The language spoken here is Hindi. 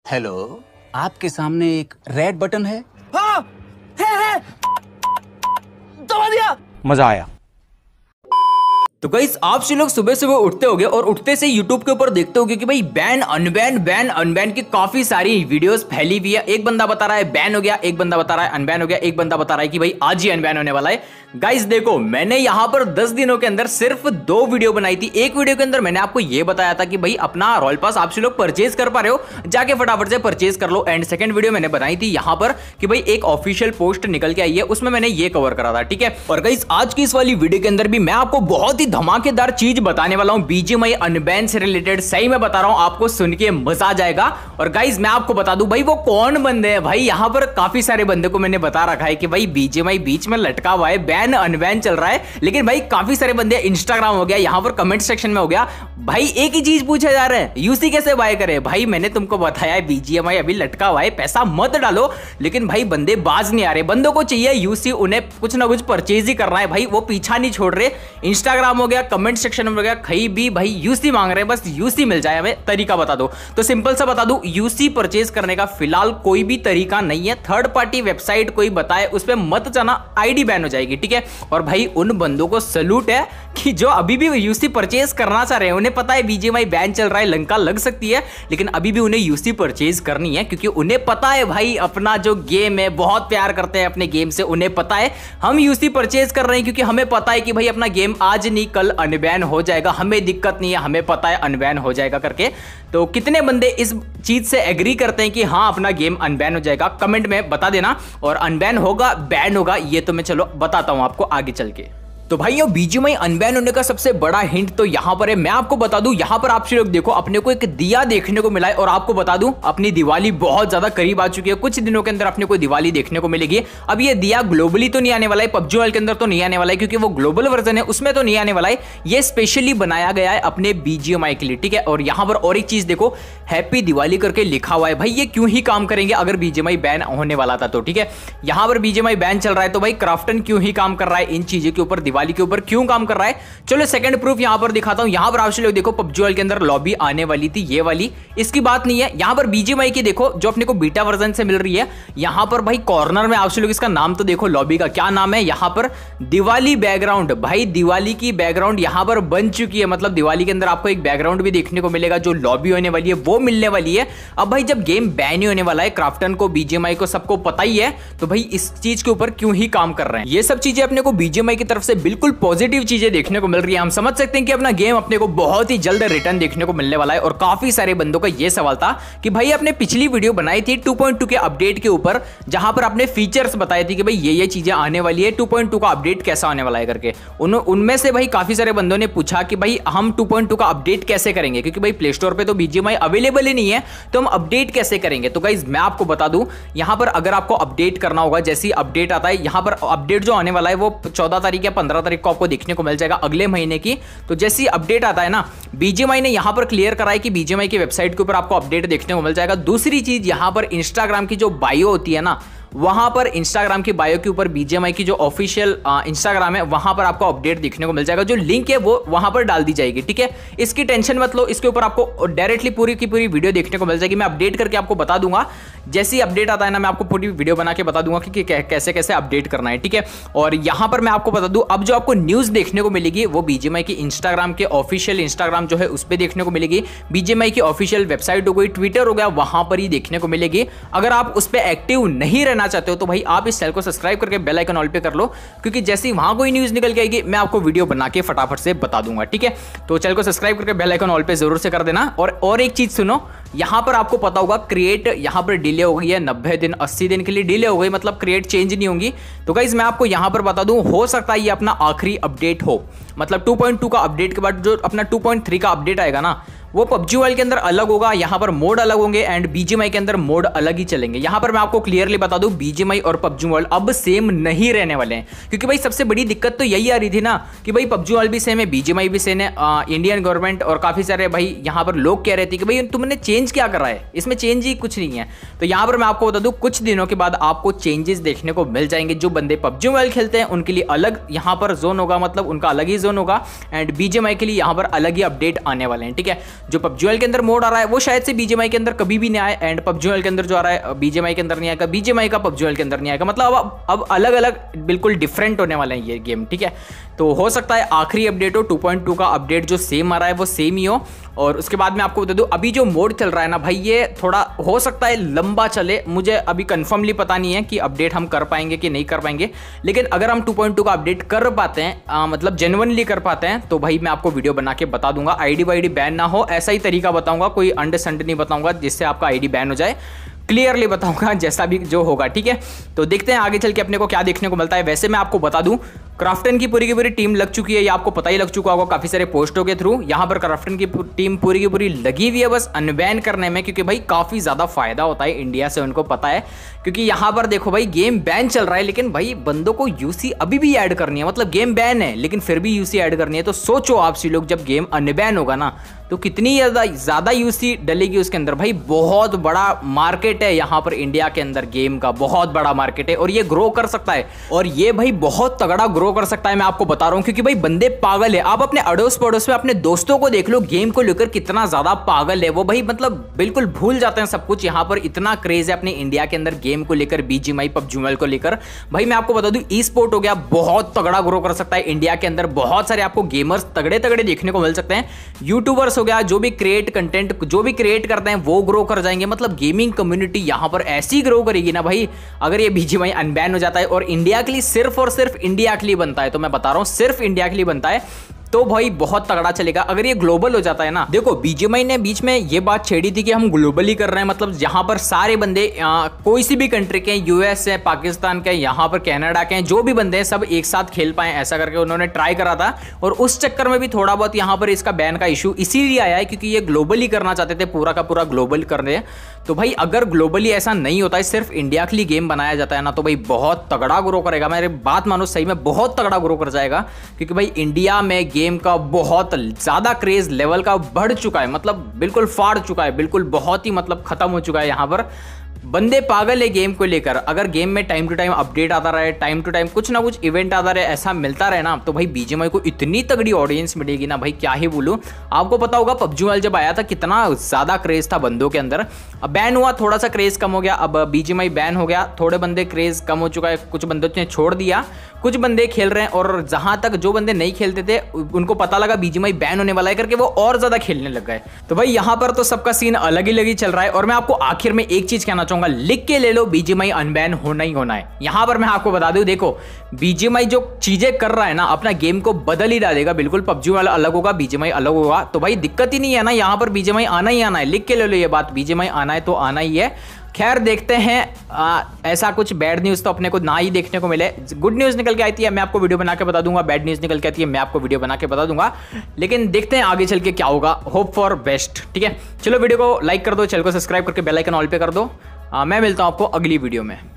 हेलो, आपके सामने एक रेड बटन है। हाँ, है। दबा दिया। मजा आया। तो गाइस आप से लोग सुबह सुबह उठते होगे और उठते से YouTube के ऊपर देखते होगे कि भाई बैन अनबैन की काफी सारी वीडियोस फैली हुई है। एक बंदा बता रहा है बैन हो गया, एक बंदा बता रहा है अनबैन हो गया, एक बंदा बता रहा है कि भाई आज ही अनबैन होने वाला है। गाइस देखो, मैंने यहां पर 10 दिनों के अंदर सिर्फ 2 वीडियो बनाई थी। एक वीडियो के अंदर मैंने आपको यह बताया था कि भाई अपना रॉयल पास आप से लोग परचेज कर पा रहे हो, जाके फटाफट से परचेज कर लो। एंड सेकंड वीडियो मैंने बनाई थी यहां पर कि भाई एक ऑफिशियल पोस्ट निकल के आई है, उसमें मैंने ये कवर करा था, ठीक है। और गाइस आज की इस वाली वीडियो के अंदर भी मैं आपको बहुत ही धमाकेदार चीज बताने वाला हूं बीजीएमआई अनबैन से रिलेटेड। सही में बता रहा हूं, आपको सुन के मजा आ जाएगा। और गाइस मैं आपको बता दूं भाई वो कौन बंदे हैं। भाई यहां पर काफी सारे बंदे को मैंने बता रखा है कि भाई बीजीएमआई बीच में लटका हुआ है, बैन अनबैन चल रहा है। लेकिन भाई काफी सारे बंदे, इंस्टाग्राम हो गया, यहां पर कमेंट सेक्शन में हो गया, भाई एक ही चीज पूछे जा रहे हैं, यूसी कैसे बाय करे। भाई मैंने तुमको बताया है बीजीएमआई अभी लटका हुआ है, पैसा मत डालो। लेकिन भाई बंदे बाज नहीं आ रहे, बंदों को चाहिए यूसी, उन्हें कुछ ना कुछ परचेज ही करना है। भाई वो पीछा नहीं छोड़ रहे। इंस्टाग्राम हो गया, कमेंट सेक्शन में हो गया, कहीं भी भाई यूसी मांग रहे हैं, बस यूसी मिल जाए, हमें तरीका बता दो। तो सिंपल सा बता दूं, यूसी परचेज करने का फिलहाल कोई भी तरीका नहीं है। थर्ड पार्टी वेबसाइट कोई बताए उस पर मत जाना, आईडी बैन हो जाएगी, ठीक है। और भाई उन बंदों को सैल्यूट है कि जो अभी भी यूसी परचेज करना चाह रहे हैं, उन्हें पता है बीजीएमआई बैन चल रहा है, लंका लग सकती है, लेकिन अभी भी उन्हें यूसी परचेज करनी है, क्योंकि उन्हें पता है भाई अपना जो गेम है, बहुत प्यार करते हैं अपने गेम से। उन्हें पता है हम यूसी परचेज कर रहे हैं क्योंकि हमें पता है कि भाई अपना गेम आज नहीं कल अनबैन हो जाएगा, हमें दिक्कत नहीं है, हमें पता है अनबैन हो जाएगा करके। तो कितने बंदे इस चीज से एग्री करते हैं कि हाँ अपना गेम अनबैन हो जाएगा, कमेंट में बता देना। और अनबैन होगा बैन होगा ये तो मैं चलो बताता हूं आपको आगे चल के। तो भाइयों बीजीएमआई अनबैन होने का सबसे बड़ा हिंट तो यहां पर है। मैं आपको बता दूं, यहां पर आप लोग देखो, अपने को एक दिया देखने को मिला है। और आपको बता दूं अपनी दिवाली बहुत ज्यादा करीब आ चुकी है, कुछ दिनों के अंदर अपने को दिवाली देखने को मिलेगी। अब ये दिया ग्लोबली तो नहीं आने वाला है, पबजी वर्ल्ड के अंदर तो नहीं आने वाला है, क्योंकि वो ग्लोबल वर्जन है, उसमें तो नहीं आने वाला है। ये स्पेशली बनाया गया है अपने बीजीएमआई के लिए, ठीक है। और यहां पर और एक चीज देखो, हैप्पी दिवाली करके लिखा हुआ है। भाई ये क्यों ही काम करेंगे अगर बीजीएमआई बैन होने वाला था तो, ठीक है। यहां पर बीजीएमआई बैन चल रहा है तो भाई क्राफ्टन क्यों ही काम कर रहा है इन चीजों के ऊपर, दिवाली के ऊपर क्यों काम कर रहा है। चलो सेकंड प्रूफ यहां पर दिखाता हूं। यहां पर आप लोग देखो पबजी वर्ल्ड के अंदर लॉबी आने वाली थी, ये वाली, इसकी बात नहीं है। यहां पर बीजीएमआई की देखो जो अपने को बीटा वर्जन से मिल रही है, यहां पर भाई कॉर्नर में आप लोग इसका नाम तो देखो, लॉबी का क्या नाम है, यहां पर दिवाली बैकग्राउंड। भाई दिवाली की बैकग्राउंड यहां पर बन चुकी है, मतलब दिवाली के अंदर आपको एक बैकग्राउंड भी देखने को मिलेगा, जो लॉबी होने वाली है वो मिलने वाली है। अब भाई जब गेम बैन ही होने वाला है, क्राफ्टन को बीजीएमआई को सबको पता ही है, तो भाई इस चीज के ऊपर क्यों ही काम कर रहे हैं। ये सब चीजें अपने को बीजीएमआई की तरफ से बिल्कुल पॉजिटिव चीजें देखने को मिल रही है। हम समझ सकते हैं कि अपना गेम अपने को बहुत ही जल्द रिटर्न देखने को मिलने वाला है। और काफी सारे बंदों का यह सवाल था कि भाई आपने पिछली वीडियो बनाई थी 2.2 के अपडेट के ऊपर, जहां पर आपने फीचर्स बताए थे कि भाई ये चीजें आने वाली है, 2.2 का अपडेट कैसा आने वाला है करके। उनमें से भाई काफी सारे बंदों ने पूछा कि भाई हम 2.2 का अपडेट कैसे करेंगे, क्योंकि भाई प्ले स्टोर पे तो बीजीएमआई अवेलेबल ही नहीं है, तो हम अपडेट कैसे करेंगे। तो गाइज मैं आपको बता दूं, यहां पर अगर आपको अपडेट करना होगा, जैसे अपडेट आता है, यहां पर अपडेट जो आने वाला है वो 14 तारीख या 15 तारीख को आपको देखने को मिल जाएगा, अगले महीने की। तो जैसे ही अपडेट आता है ना, बीजीएमआई ने यहां पर क्लियर करा है कि बीजीएमआई की वेबसाइट के ऊपर आपको अपडेट देखने को मिल जाएगा। दूसरी चीज, यहां पर इंस्टाग्राम की जो बायो होती है ना, वहां पर इंस्टाग्राम की बायो के ऊपर बीजीएमआई की जो ऑफिशियल इंस्टाग्राम है, वहां पर आपको अपडेट देखने को मिल जाएगा, जो लिंक है वो वहां पर डाल दी जाएगी, ठीक है। इसकी टेंशन मत लो, इसके ऊपर आपको डायरेक्टली पूरी की पूरी वीडियो देखने को मिल जाएगी। मैं अपडेट करके आपको बता दूंगा, जैसे ही अपडेट आता है ना, मैं आपको पूरी वीडियो बना के बता दूंगा कि कैसे कैसे अपडेट करना है, ठीक है। और यहां पर मैं आपको बता दूं, अब जो आपको न्यूज देखने को मिलेगी वो बीजीएमआई की इंस्टाग्राम के ऑफिशियल इंस्टाग्राम जो है उस पर देखने को मिलेगी। बीजीएमआई की ऑफिशियल वेबसाइट हो गई, ट्विटर हो गया, वहां पर ही देखने को मिलेगी। अगर आप उस पर एक्टिव नहीं रहना चाहते हो तो भाई आप इस चैनल को सब्सक्राइब करके बेल आइकन ऑल पे कर लो, क्योंकि जैसे ही वहां कोई न्यूज निकल के आएगी मैं आपको वीडियो बना के फटाफट से बता दूंगा, ठीक है। तो चैनल को सब्सक्राइब करके बेल आइकन ऑल पे जरूर से कर देना। और एक चीज सुनो, यहां पर आपको पता होगा क्रिएट यहां पर डिले हो गई है, 90 दिन 80 दिन के लिए डिले हो गई, मतलब क्रिएट चेंज नहीं होंगी। तो गाइज मैं आपको यहां पर बता दूं, हो सकता है ये अपना आखिरी अपडेट हो, मतलब 2.2 का अपडेट के बाद जो अपना 2.3 का अपडेट आएगा ना, वो पबजी वर्ल्ड के अंदर अलग होगा, यहां पर मोड अलग होंगे एंड बीजीएमआई के अंदर मोड अलग ही चलेंगे। यहां पर मैं आपको क्लियरली बता दूं, बीजीएमआई और पबजी वर्ल्ड अब सेम नहीं रहने वाले हैं, क्योंकि भाई सबसे बड़ी दिक्कत तो यही आ रही थी ना कि भाई पबजी वर्ल्ड भी सेम है, बीजीएमआई भी सेम है। इंडियन गवर्नमेंट और काफी सारे भाई यहां पर लोग कह रहे थे कि भाई तुमने चेंज क्या कर रहा है, इसमें चेंज ही कुछ नहीं है। तो यहां पर मैं आपको बता दूं, कुछ दिनों के बाद आपको चेंजेस देखने को मिल जाएंगे। जो बंदे पबजी वर्ल्ड खेलते हैं उनके लिए अलग यहां पर जोन होगा, मतलब उनका अलग ही जोन होगा, एंड बीजीएमआई के लिए यहां पर अलग ही अपडेट आने वाले हैं, ठीक है। जो पबजी मोबाइल के अंदर मोड आ रहा है वो शायद से बीजीएमआई के अंदर कभी भी नहीं आया, एंड पबजी मोबाइल के अंदर जो आ रहा है बीजीएमआई के अंदर नहीं आएगा, बीजीएमआई का पबजी मोबाइल के अंदर नहीं आएगा। मतलब अब अलग अलग बिल्कुल डिफरेंट होने वाले हैं ये गेम, ठीक है। तो हो सकता है आखिरी अपडेट हो 2.2 का अपडेट जो सेम आ रहा है वो सेम ही हो। और उसके बाद मैं आपको बता दूं अभी जो मोड चल रहा है ना भाई, ये थोड़ा हो सकता है लंबा चले, मुझे अभी कंफर्मली पता नहीं है कि अपडेट हम कर पाएंगे कि नहीं कर पाएंगे, लेकिन अगर हम 2.2 का अपडेट कर पाते हैं, मतलब जेन्युइनली कर पाते हैं, तो भाई मैं आपको वीडियो बना के बता दूंगा। आईडी वाईडी बैन ना हो ऐसा ही तरीका बताऊंगा, कोई अंडे संडे नहीं बताऊंगा जिससे आपका आईडी बैन हो जाए, क्लियरली बताऊंगा जैसा भी जो होगा, ठीक है। तो देखते हैं आगे चल के अपने को क्या देखने को मिलता है। वैसे मैं आपको बता दूं क्राफ्टन की पूरी टीम लग चुकी है, ये आपको पता ही लग चुका होगा काफी सारे पोस्टों के थ्रू। यहाँ पर क्राफ्टन की टीम पूरी की पूरी लगी हुई है बस अनबैन करने में, क्योंकि भाई काफी ज्यादा फायदा होता है इंडिया से, उनको पता है। क्योंकि यहाँ पर देखो भाई गेम बैन चल रहा है, लेकिन भाई बंदों को यूसी अभी भी ऐड करनी है, मतलब गेम बैन है लेकिन फिर भी यूसी ऐड करनी है। तो सोचो आपसी लोग जब गेम अनबैन होगा ना तो कितनी ज्यादा यूसी डलेगी उसके अंदर। भाई बहुत बड़ा मार्केट है यहाँ पर इंडिया के अंदर, गेम का बहुत बड़ा मार्केट है और ये ग्रो कर सकता है, और ये भाई बहुत तगड़ा ग्रो कर सकता है, मैं आपको बता रहा हूँ। क्योंकि भाई बंदे पागल है, आप अपने अड़ोस पड़ोस में अपने दोस्तों को देख लो, गेम को लेकर कितना ज्यादा पागल है वो, भाई मतलब बिल्कुल भूल जाते हैं सब कुछ। यहाँ पर इतना क्रेज है अपने इंडिया के अंदर गेम को लेकर, बीजीएमआई पबजी मोबाइल को लेकर। भाई मैं आपको बता दूं ई स्पोर्ट हो गया, बहुत तगड़ा ग्रो कर सकता है इंडिया के अंदर, बहुत सारे आपको गेमर्स तगड़े तगड़े देखने को मिल सकते हैं। यूट्यूबर्स हो गया, जो भी कंटेंट जो भी क्रिएट करते हैं वो ग्रो कर जाएंगे। मतलब गेमिंग कम्युनिटी यहाँ पर ऐसी ग्रो करेगी ना भाई, अगर ये बीजीएमआई अनबैन हो जाता है और इंडिया के लिए सिर्फ और सिर्फ इंडिया के लिए बनता है, तो मैं बता रहा हूं सिर्फ इंडिया के लिए बनता है, तो भाई बहुत तगड़ा चलेगा। अगर ये ग्लोबल हो जाता है ना, देखो बीजीएमआई ने बीच में ये बात छेड़ी थी कि हम ग्लोबली कर रहे हैं, मतलब जहां पर सारे बंदे कोई सी भी कंट्री के, यूएस है, पाकिस्तान के, यहाँ पर कनाडा के, जो भी बंदे हैं सब एक साथ खेल पाए, ऐसा करके उन्होंने ट्राई करा था। और उस चक्कर में भी थोड़ा बहुत यहाँ पर इसका बैन का इशू इसीलिए आया है क्योंकि ये ग्लोबली करना चाहते थे, पूरा का पूरा ग्लोबल कर रहे हैं। तो भाई अगर ग्लोबली ऐसा नहीं होता है, सिर्फ इंडिया के लिए गेम बनाया जाता है ना, तो भाई बहुत तगड़ा ग्रो करेगा। मेरी बात मानो, सही में बहुत तगड़ा ग्रो कर जाएगा, क्योंकि भाई इंडिया में गेम का बहुत ज्यादा क्रेज लेवल का बढ़ चुका है, मतलब बिल्कुल फाड़ चुका है, बिल्कुल बहुत ही मतलब खत्म हो चुका है। यहाँ पर बंदे पागल है गेम को लेकर। अगर गेम में टाइम टू टाइम अपडेट आता रहे, टाइम टू टाइम कुछ ना कुछ इवेंट आता रहे, ऐसा मिलता रहे ना, तो भाई बीजीएमआई को इतनी तगड़ी ऑडियंस मिलेगी ना भाई, क्या ही बोलूं। आपको पता होगा पबजी मोबाइल जब आया था कितना ज्यादा क्रेज था बंदों के अंदर, अब बैन हुआ, थोड़ा सा क्रेज कम हो गया, अब बीजीएमआई बैन हो गया, थोड़े बंदे क्रेज कम हो चुका है, कुछ बंदों ने छोड़ दिया, कुछ बंदे खेल रहे हैं, और जहां तक जो बंदे नहीं खेलते थे उनको पता लगा बीजीएमआई बैन होने वाला है करके वो और ज्यादा खेलने लग गए। तो भाई यहाँ पर तो सबका सीन अलग ही चल रहा है। और मैं आपको आखिर में एक चीज कहना चाहूंगा, लिख के ले लो, बीजीएमआई अनबैन होना ही होना है। यहां पर मैं आपको बता दूं, देखो बीजीएमआई जो चीजें कर रहा है ना, अपना गेम को बदल ही डालेगा बिल्कुल। पबजी वाला अलग होगा, बीजीएमआई अलग होगा, तो भाई दिक्कत ही नहीं है ना, यहाँ पर बीजीएमआई आना ही आना है। लिख के ले लो ये बात, बीजीएमआई आना है तो आना ही है। खैर देखते हैं, ऐसा कुछ बैड न्यूज़ तो अपने को ना ही देखने को मिले। गुड न्यूज़ निकल के आती है मैं आपको वीडियो बना के बता दूंगा, बैड न्यूज़ निकल के आती है मैं आपको वीडियो बना के बता दूंगा, लेकिन देखते हैं आगे चल के क्या होगा। होप फॉर बेस्ट, ठीक है। चलो वीडियो को लाइक कर दो, चैनल को सब्सक्राइब करके बेल आइकन ऑल पे कर दो। मैं मिलता हूं आपको अगली वीडियो में।